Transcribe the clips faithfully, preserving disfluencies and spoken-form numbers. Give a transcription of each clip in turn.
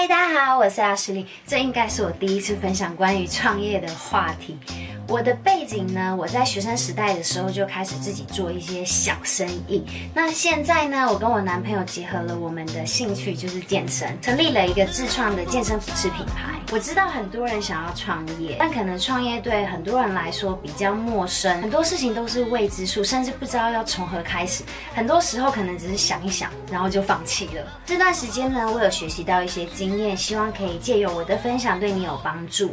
嗨，大家好，我是阿诗丽。这应该是我第一次分享关于创业的话题。我的背景呢，我在学生时代的时候就开始自己做一些小生意。那现在呢，我跟我男朋友结合了我们的兴趣，就是健身，成立了一个自创的健身服饰品牌。我知道很多人想要创业，但可能创业对很多人来说比较陌生，很多事情都是未知数，甚至不知道要从何开始。很多时候可能只是想一想，然后就放弃了。这段时间呢，我有学习到一些经验，希望可以借由我的分享对你有帮助。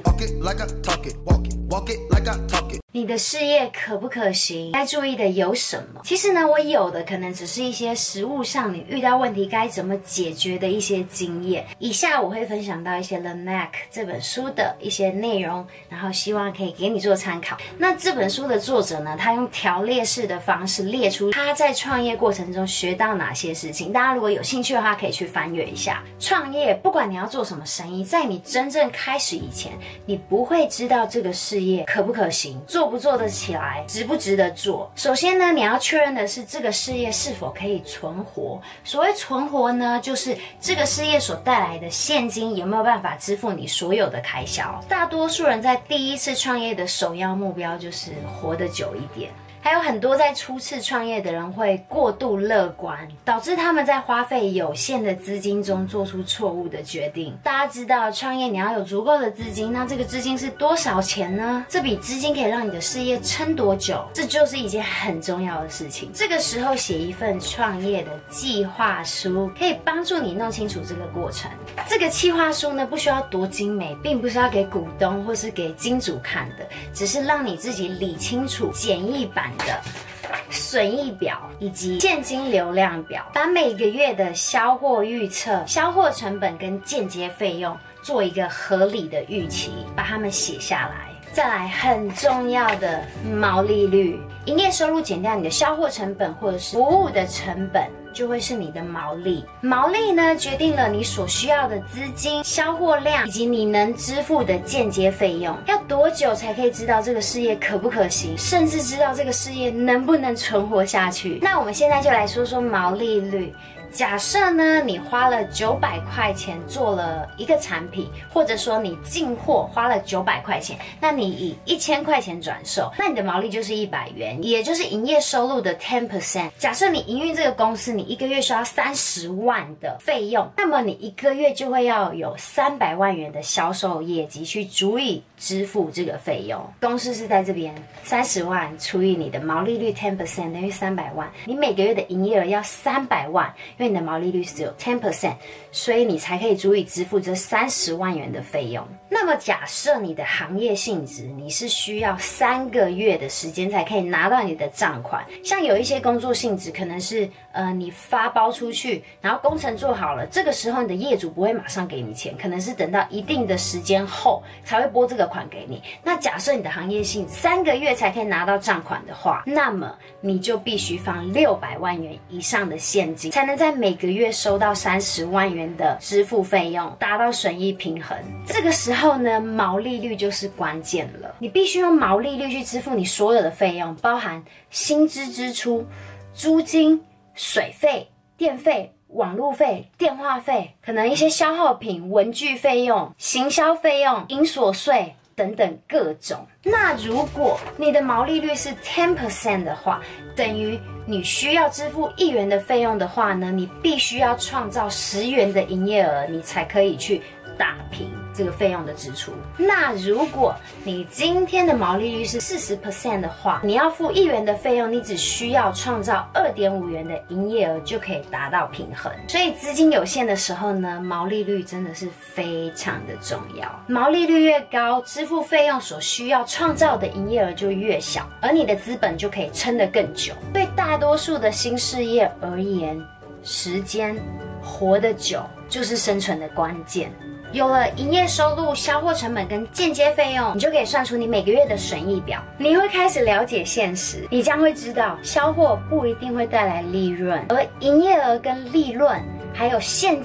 你的事业可不可行？该注意的有什么？其实呢，我有的可能只是一些实务上你遇到问题该怎么解决的一些经验。以下我会分享到一些《The Knack》这本书的一些内容，然后希望可以给你做参考。那这本书的作者呢，他用条列式的方式列出他在创业过程中学到哪些事情。大家如果有兴趣的话，可以去翻阅一下。创业不管你要做什么生意，在你真正开始以前，你不会知道这个事业可不可行，做不做得起来，值不值得做。首先呢，你要确认的是这个事业是否可以存活。所谓存活呢，就是这个事业所带来的现金有没有办法支付你所有的开销。大多数人在第一次创业的首要目标就是活得久一点。还有很多在初次创业的人会过度乐观，导致他们在花费有限的资金中做出错误的决定。大家知道创业你要有足够的资金，那这个资金是多少钱呢？这笔资金可以让你的事业撑多久？这就是一件很重要的事情。这个时候写一份创业的计划书，可以帮助你弄清楚这个过程。这个计划书呢，不需要多精美，并不是要给股东或是给金主看的，只是让你自己理清楚简易版的损益表以及现金流量表，把每个月的销货预测、销货成本跟间接费用做一个合理的预期，把它们写下来。再来很重要的毛利率，营业收入减掉你的销货成本或者是服务的成本，就会是你的毛利。毛利呢，决定了你所需要的资金、销货量以及你能支付的间接费用。要多久才可以知道这个事业可不可行，甚至知道这个事业能不能存活下去？那我们现在就来说说毛利率。假设呢，你花了九百块钱做了一个产品，或者说你进货花了九百块钱，那你以一千块钱转售，那你的毛利就是一百元，也就是营业收入的 百分之十。假设你营运这个公司，你一个月需要三十万的费用，那么你一个月就会要有三百万元的销售业绩去足以支付这个费用。公式是在这边，三十万除以你的毛利率 百分之十 等于三百万，你每个月的营业额要三百万。因为你的毛利率只有 百分之十， 所以你才可以足以支付这三十万元的费用。那么假设你的行业性质，你是需要三个月的时间才可以拿到你的账款。像有一些工作性质可能是呃你发包出去，然后工程做好了，这个时候你的业主不会马上给你钱，可能是等到一定的时间后才会拨这个款给你。那假设你的行业性质三个月才可以拿到账款的话，那么你就必须放六百万元以上的现金，才能在每个月收到三十万元的支付费用，达到损益平衡。这个时候呢，毛利率就是关键了。你必须用毛利率去支付你所有的费用，包含薪资支出、租金、水费、电费、网路费、电话费，可能一些消耗品、文具费用、行销费用、营所税等等各种。那如果你的毛利率是 百分之十 的话，等于你需要支付一元的费用的话呢，你必须要创造十元的营业额，你才可以去打平这个费用的支出。那如果你今天的毛利率是 百分之四十 的话，你要付一元的费用，你只需要创造 二点五元的营业额就可以达到平衡。所以资金有限的时候呢，毛利率真的是非常的重要。毛利率越高，支付费用所需要创造的营业额就越小，而你的资本就可以撑得更久。对大多数的新事业而言，时间活得久就是生存的关键。有了营业收入、销货成本跟间接费用，你就可以算出你每个月的损益表。你会开始了解现实，你将会知道销货不一定会带来利润，而营业额跟利润还有现金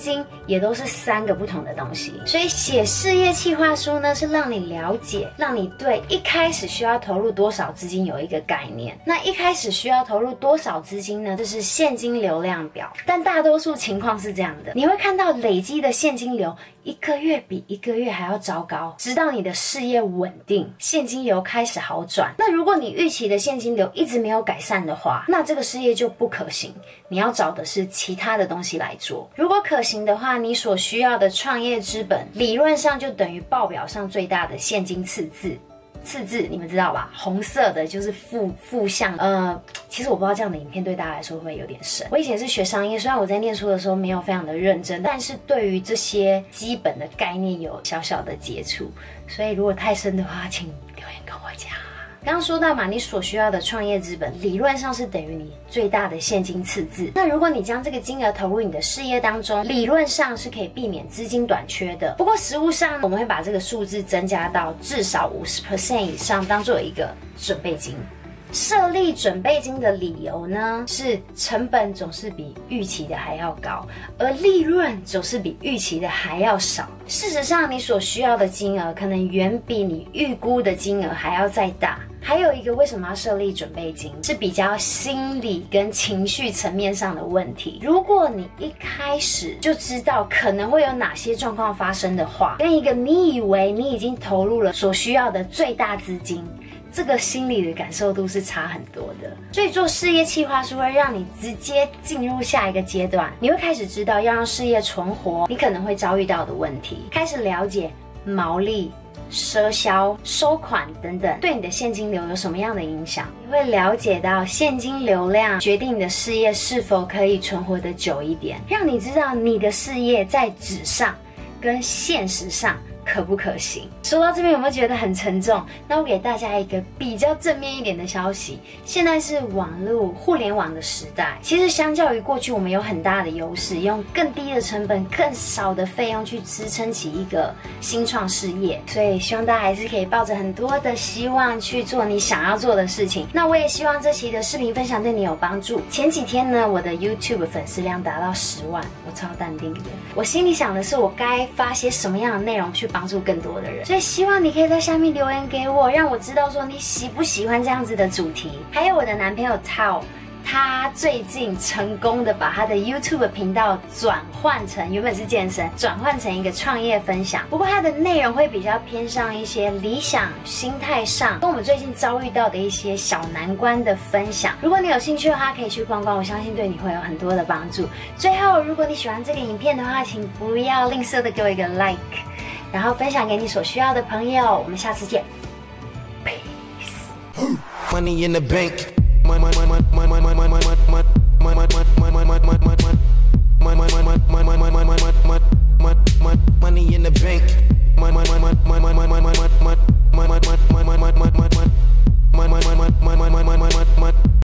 也都是三个不同的东西。所以写事业企划书呢，是让你了解，让你对一开始需要投入多少资金有一个概念。那一开始需要投入多少资金呢？这是现金流量表。但大多数情况是这样的，你会看到累积的现金流一个月比一个月还要糟糕，直到你的事业稳定，现金流开始好转。那如果你预期的现金流一直没有改善的话，那这个事业就不可行。你要找的是其他的东西来做。如果可行的话，你所需要的创业资本理论上就等于报表上最大的现金赤字。赤字你们知道吧？红色的就是负负向。呃，其实我不知道这样的影片对大家来说会不会有点深。我以前是学商业，虽然我在念书的时候没有非常的认真，但是对于这些基本的概念有小小的接触。所以如果太深的话，请留言跟我讲。刚刚说到嘛，你所需要的创业资本理论上是等于你最大的现金赤字。那如果你将这个金额投入你的事业当中，理论上是可以避免资金短缺的。不过实务上，我们会把这个数字增加到至少 百分之五十 以上，当做一个准备金。设立准备金的理由呢，是成本总是比预期的还要高，而利润总是比预期的还要少。事实上，你所需要的金额可能远比你预估的金额还要再大。还有一个，为什么要设立准备金，是比较心理跟情绪层面上的问题。如果你一开始就知道可能会有哪些状况发生的话，跟一个你以为你已经投入了所需要的最大资金，这个心理的感受度是差很多的。所以做事业企划书会让你直接进入下一个阶段，你会开始知道要让事业存活，你可能会遭遇到的问题，开始了解毛利、赊销、收款等等对你的现金流有什么样的影响。你会了解到现金流量决定你的事业是否可以存活得久一点，让你知道你的事业在纸上跟现实上可不可行。说到这边有没有觉得很沉重？那我给大家一个比较正面一点的消息，现在是网络互联网的时代，其实相较于过去我们有很大的优势，用更低的成本更少的费用去支撑起一个新创事业。所以希望大家还是可以抱着很多的希望去做你想要做的事情。那我也希望这期的视频分享对你有帮助。前几天呢，我的 YouTube 粉丝量达到十万，我超淡定的。我心里想的是我该发些什么样的内容去帮助更多的人，所以希望你可以在下面留言给我，让我知道说你喜不喜欢这样子的主题。还有我的男朋友 Tao， 他最近成功的把他的 YouTube 频道转换成，原本是健身，转换成一个创业分享。不过他的内容会比较偏向一些理想、心态上，跟我们最近遭遇到的一些小难关的分享。如果你有兴趣的话，可以去逛逛，我相信对你会有很多的帮助。最后，如果你喜欢这个影片的话，请不要吝啬的给我一个 like， 然后分享给你所需要的朋友。我们下次见 ，Peace。Money in the bank.